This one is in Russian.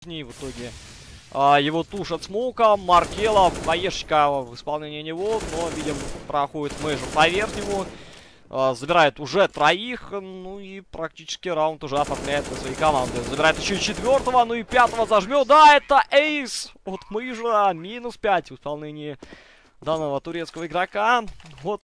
И в итоге его тушат смоком. Маркела, хаешечка в исполнении него, но, видим, проходит Мэйжор по верхнему. Забирает уже троих, ну и практически раунд уже оформляет для своей команды. Забирает еще и четвертого, ну и пятого зажмет. Да, это эйс от Мэйжора, -5 в исполнении данного турецкого игрока. Вот